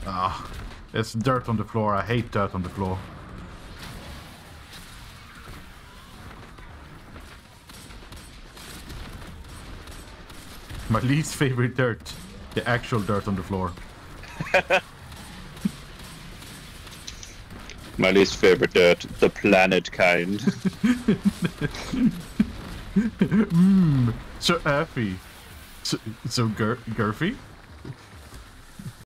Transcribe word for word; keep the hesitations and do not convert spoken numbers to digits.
Ah, it's dirt on the floor. I hate dirt on the floor. My least favorite dirt. The actual dirt on the floor. My least favorite dirt, the planet kind. Mmm, so earthy. So, so gir girthy?